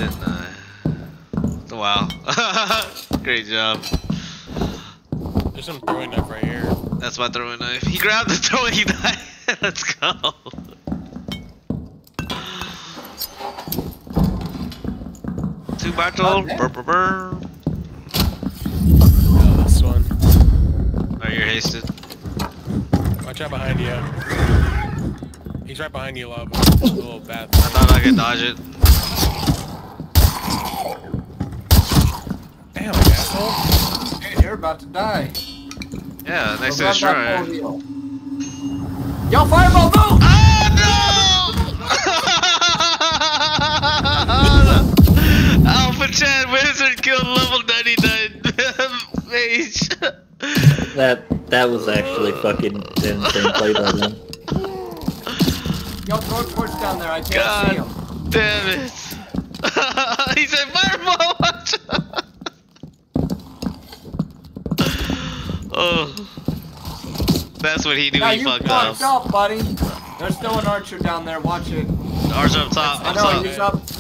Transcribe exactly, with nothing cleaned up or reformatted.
and uh, wow, great job. There's some throwing knife right here. That's my throwing knife. He grabbed the throwing knife. Let's go. Two battle. Burr, burr, burr. Oh, this one. Oh, you're hasted. Watch out behind you. He's right behind you, Love. A little bath. I thought I could dodge it. Damn, asshole. Hey, you're about to die. Yeah, next to Go the grab that shrine. pole heel. Yo, fireball, move! Oh no! Alpha Chan Wizard killed level ninety-nine mage. That that was actually fucking insane play by them. Yo, throw a torch down there. I can't God see him. damn it! He said fireball. Watch out. Oh, that's what he knew. Yeah, He you fucked fucked up. up, buddy. There's still an archer down there. Watch it. Archer up top. I Up know. top. He's up.